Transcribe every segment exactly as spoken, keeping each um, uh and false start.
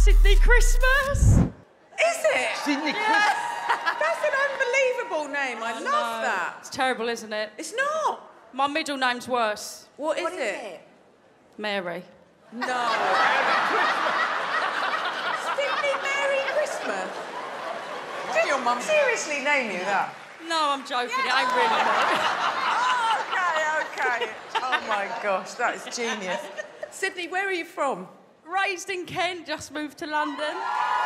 Sydnie Christmas. Is it? Sydnie Yeah. Christmas. That's an unbelievable name. I, I love know. that. It's terrible, isn't it? It's not. My middle name's worse. What is, What it? is it? Mary. No. Sydnie Merry Christmas. Did your mum seriously name you that? No, I'm joking. It ain't really that. Okay, okay. Oh my gosh, that is genius. Sydnie, where are you from? Raised in Kent, just moved to London.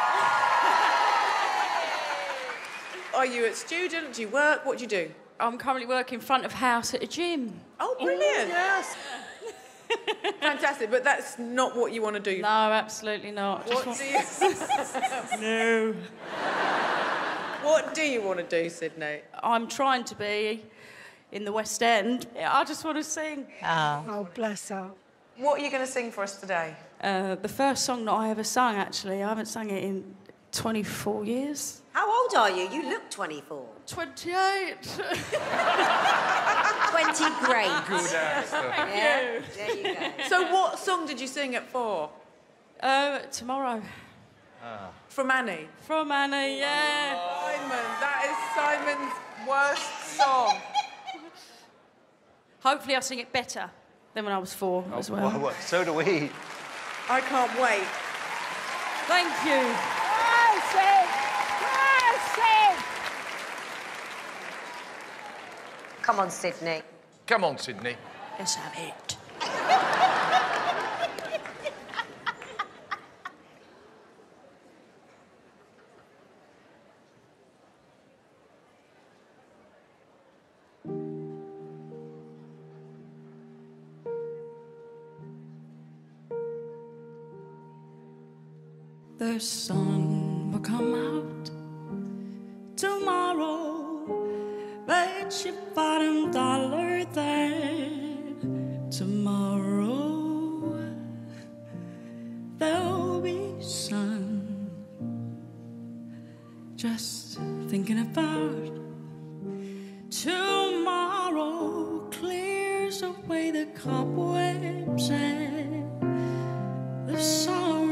Are you a student? Do you work? What do you do? I'm currently working front of house at a gym. Oh, brilliant. Yes. Fantastic, but that's not what you want to do. No, absolutely not. What Just do you... No. What do you want to do, Sydnie? I'm trying to be in the West End. I just want to sing. Oh. Oh, bless her. What are you going to sing for us today? Uh, the first song that I ever sung, actually. I haven't sung it in twenty-four years. How old are you? You look twenty-four. twenty-eight. twenty great. Good answer. Yeah, there you go. So what song did you sing at four? Uh, tomorrow. Ah. From Annie? From Annie, yeah. Simon, that is Simon's worst song. Hopefully I'll sing it better than when I was four Oh, as well. well, well, so do we. I can't wait. Thank you. Come on, Sydnie. Come on, Sydnie. Let's have it. The sun will come out tomorrow, bet your bottom dollar that tomorrow there'll be sun. Just thinking about tomorrow clears away the cobwebs and the sorrow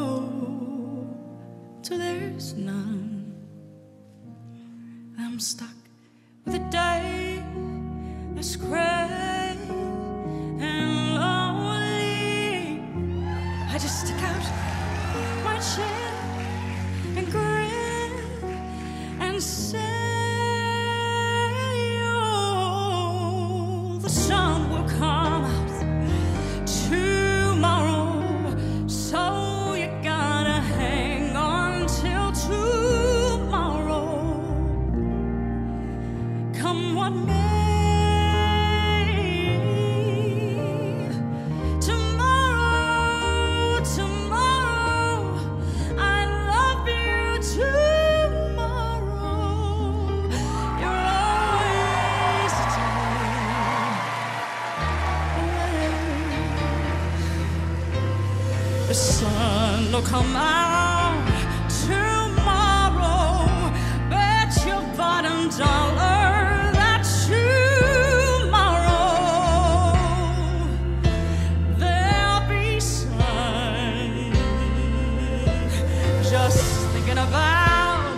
till there's none. I'm stuck with a day that's gray and lonely. I just stick out my chin and grin and say, oh, the sun will come out tomorrow, so you gotta hang on till tomorrow. Come what may, tomorrow, tomorrow, I love you tomorrow. You're always a day. The sun will come out tomorrow, bet your bottom dollar that tomorrow there'll be sun. Just thinking about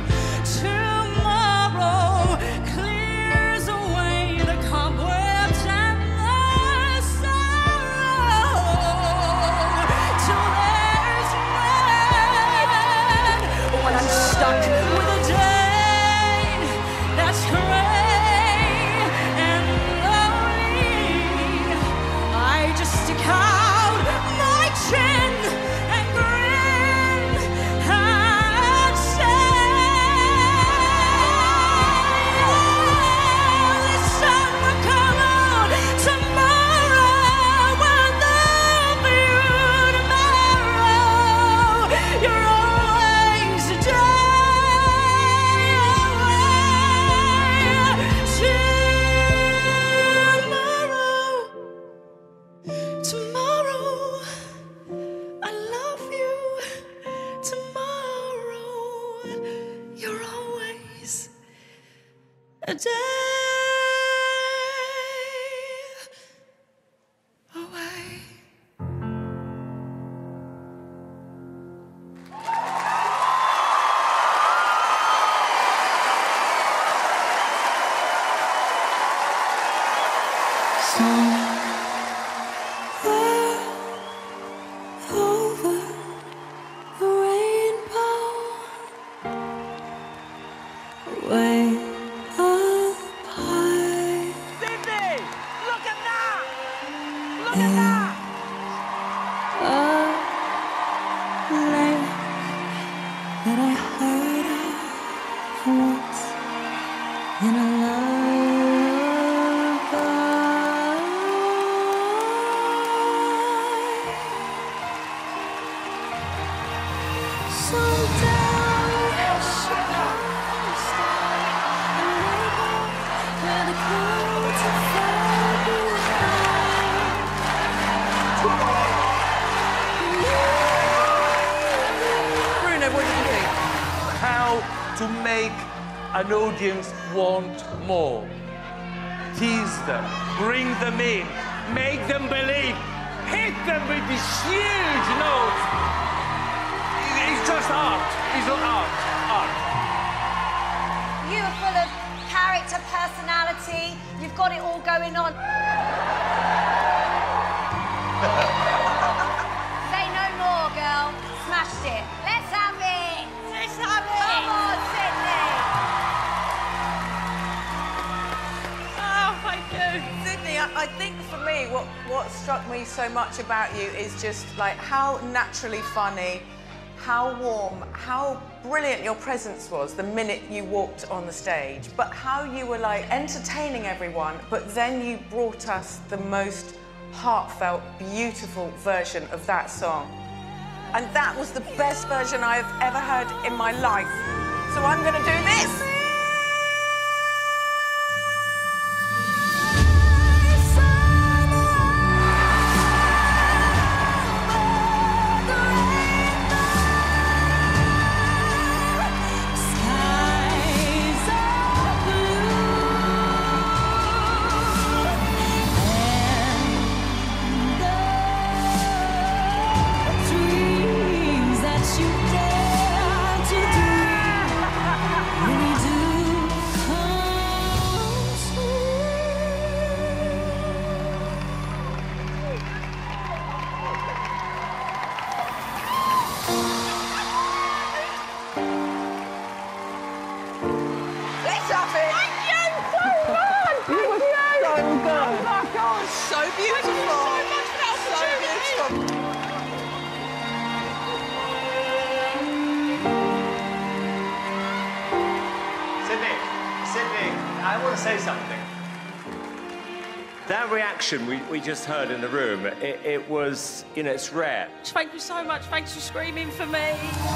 tomorrow clears away the cobwebs and the sorrow till there's none. When I'm stuck with a day that's gray and lonely, I just stick out my chin and grin and say, oh, the sun will come out tomorrow, when there'll be tomorrow. You're always a day away. Tomorrow, tomorrow, I love you. Tomorrow, you're always a day away. to make an audience want more. Tease them, bring them in, make them believe, hit them with these huge notes. It's just art. It's not art. Art. You are full of character, personality. You've got it all going on. Say no more, girl. Smashed it. Let's have it. Let's have it. Come on, Sydnie. Oh, thank you. Sydnie, I, I think for me, what, what struck me so much about you is just like how naturally funny, how warm, how brilliant your presence was the minute you walked on the stage, but how you were like entertaining everyone, but then you brought us the most heartfelt, beautiful version of that song. And that was the best version I've ever heard in my life. So I'm gonna do this. Say something. That reaction we, we just heard in the room, it, it was, you know, it's rare. Thank you so much. Thanks for screaming for me.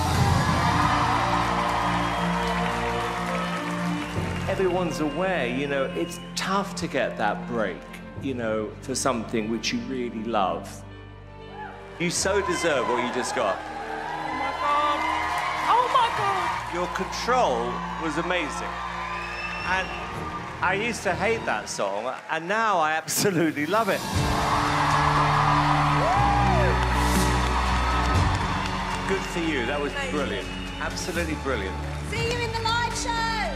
Everyone's aware, you know, it's tough to get that break, you know, for something which you really love. You so deserve what you just got. Oh, my God. Oh, my God. Your control was amazing. And I used to hate that song, and now I absolutely love it. Good for you. That was brilliant. Absolutely brilliant. See you in the live show.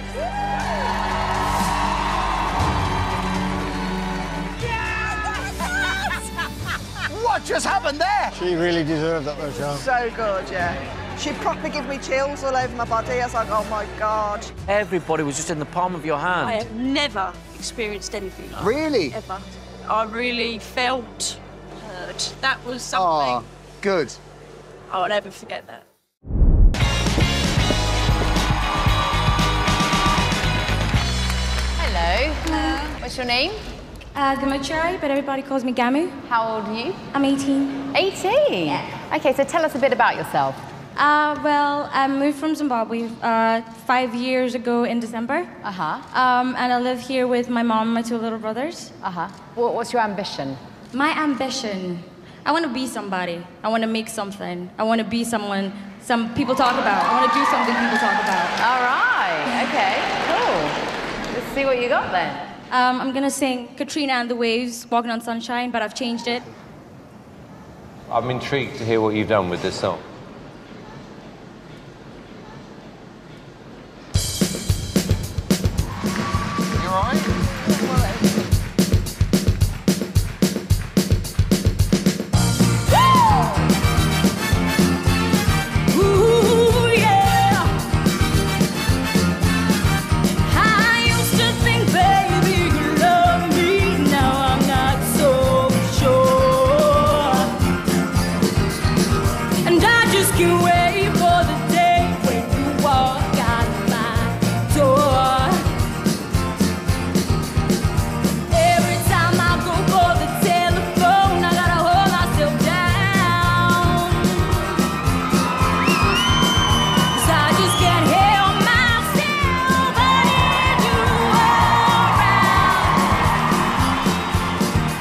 What just happened there? She really deserved that, though, Sean. So good, yeah. She properly gave me chills all over my body. I was like, oh my God. Everybody was just in the palm of your hand. I have never experienced anything like Really? that, ever. I really felt heard. That was something. Oh, good. I'll never forget that. Hello. Hello. What's your name? Uh, Gamu, but everybody calls me Gamu. How old are you? I'm eighteen. eighteen? Yeah. OK, so tell us a bit about yourself. Uh, well, I moved from Zimbabwe uh, five years ago in December. Uh-huh. Um, and I live here with my mom and my two little brothers. Uh-huh. What, what's your ambition? My ambition? I want to be somebody. I want to make something. I want to be someone some people talk about. I want to do something people talk about. All right. OK, cool. Let's see what you got then. Um, I'm going to sing Katrina and the Waves, Walking on Sunshine, but I've changed it. I'm intrigued to hear what you've done with this song. You all right?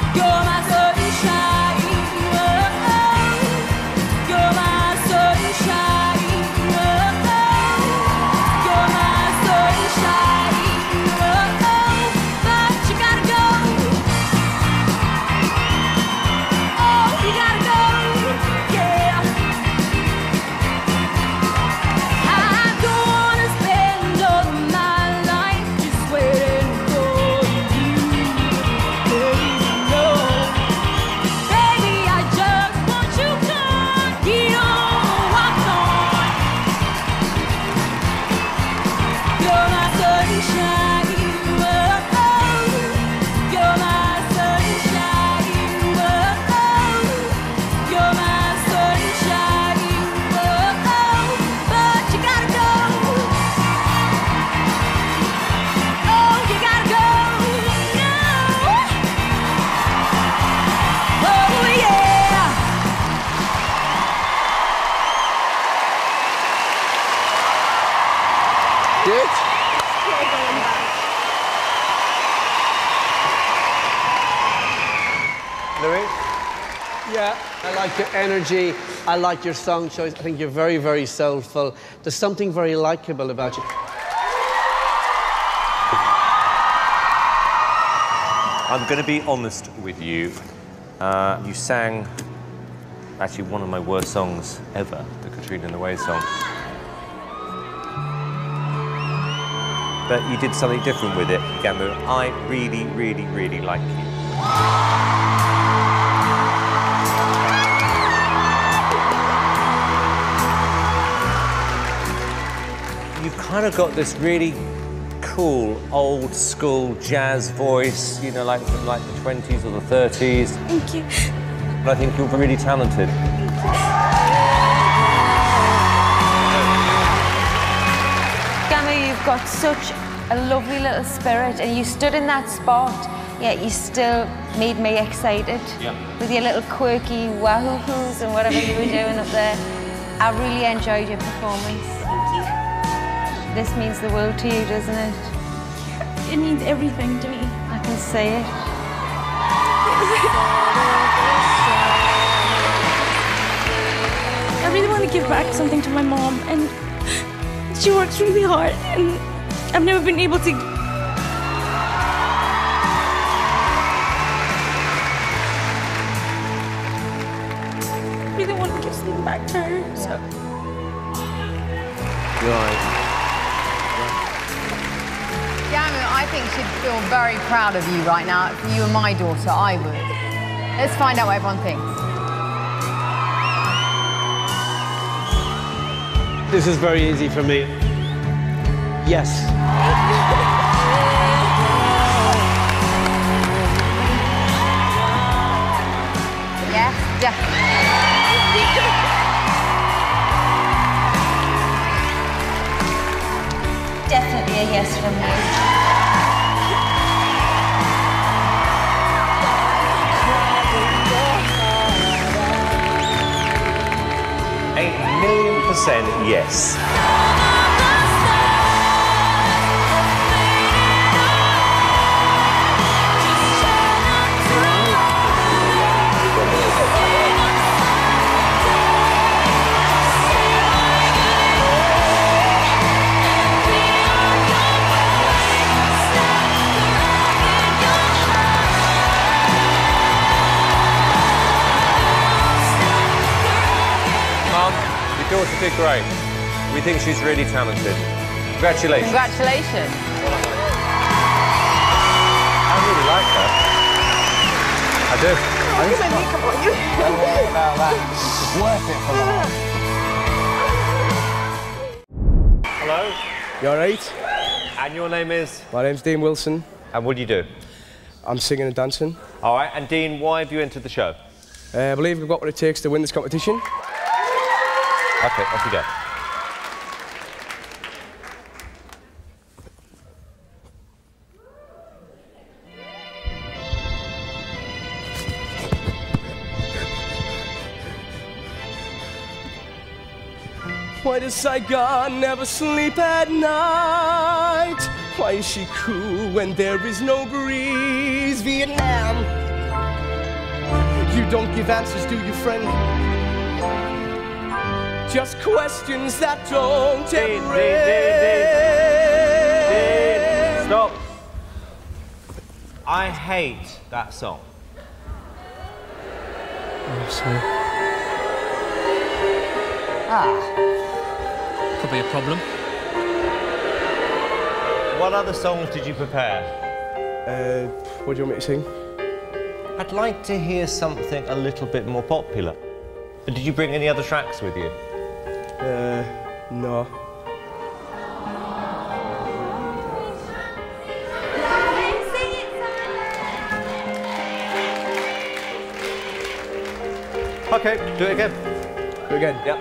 You're my sunshine. Good. Louis? Yeah, I like your energy. I like your song choice. I think you're very, very soulful. There's something very likeable about you. I'm going to be honest with you. Uh, you sang actually one of my worst songs ever, the Katrina and the Waves song. But you did something different with it, Gamu. I really, really, really like you. You've kind of got this really cool, old school jazz voice, you know, like from like the twenties or the thirties. Thank you. But I think you're really talented. Gamu, you've got such a lovely little spirit, and you stood in that spot, yet you still made me excited. Yeah. With your little quirky wahoo-hoos and whatever you were doing up there. I really enjoyed your performance. Thank you. This means the world to you, doesn't it? It means everything to me. I can see it. I really want to give back something to my mom, and she works really hard, and I've never been able to. I really want to give something back to her, so. Right. Gamu, I think she'd feel very proud of you right now. If you were my daughter, I would. Let's find out what everyone thinks. This is very easy for me. Yes. Yes, definitely. Definitely a yes from me. Eight million percent yes. Your daughter did great. We think she's really talented. Congratulations. Congratulations. I really like her. I do. I just don't worry about that. It's worth it for Hello. You all right? And your name is? My name's Dean Wilson. And what do you do? I'm singing and dancing. All right. And Dean, why have you entered the show? Uh, I believe we've got what it takes to win this competition. Okay, off you go. Why does Saigon never sleep at night? Why is she cool when there is no breeze? Vietnam, you don't give answers, do you, friend? Just questions that don't Dean, ever Dean, Dean, Dean, Dean. Stop. I hate that song. Oh, sorry. Ah. Could be a problem. What other songs did you prepare? Uh, what do you want me to sing? I'd like to hear something a little bit more popular. Did you bring any other tracks with you? Uh, no. Okay, do it again. Do it again? Yep.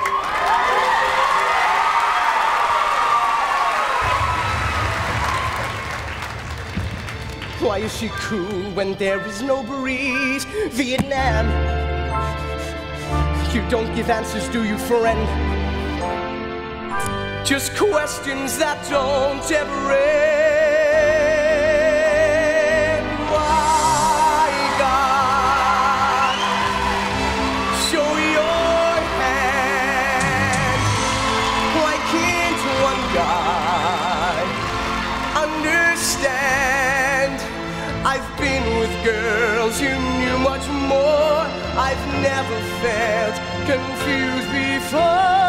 Why is she cool when there is no breeze? Vietnam, you don't give answers, do you, friend? just questions that don't ever end. Why, God, show your hand? Why can't one guy understand? I've been with girls who knew much more. I've never felt confused before.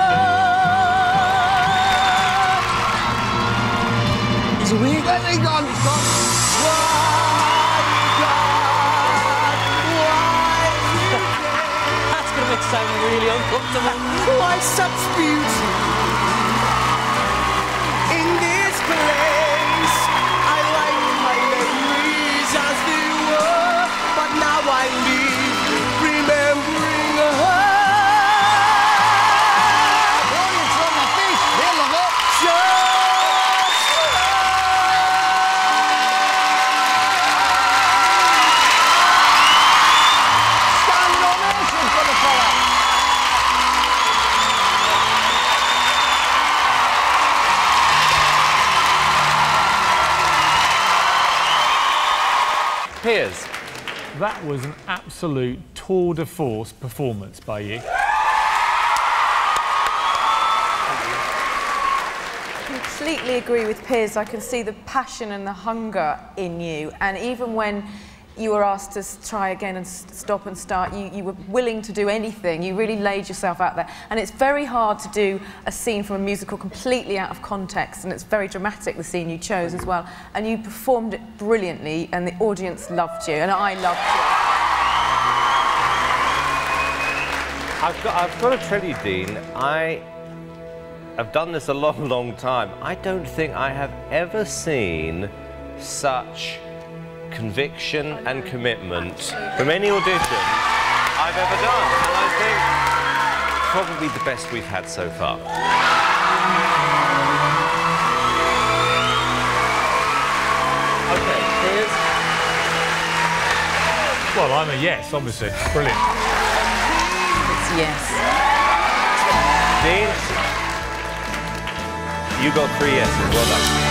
He's awake. Where's he gone? He's gone. Why, God, why you That's going to make Simon really uncomfortable. Why such beauty in this place? I like my memories as they were, but now I live remembering her. Audience on their feet. They love it. Just Standing ovation for the fella. Piers. That was an absolute tour de force performance by you. Completely agree with Piers. I can see the passion and the hunger in you, and even when you were asked to s- try again and s- stop and start, you, you were willing to do anything. You really laid yourself out there, and it's very hard to do a scene from a musical completely out of context, and it's very dramatic, the scene you chose as well, and you performed it brilliantly, and the audience loved you, and I loved you. I've got, I've got to tell you, Dean, I have done this a long, long time. I don't think I have ever seen such conviction and commitment from any audition I've ever done. And I think probably the best we've had so far. Okay, Piers. Well, I'm a yes, obviously. Brilliant. It's yes. Dean, you got three yeses. Well done.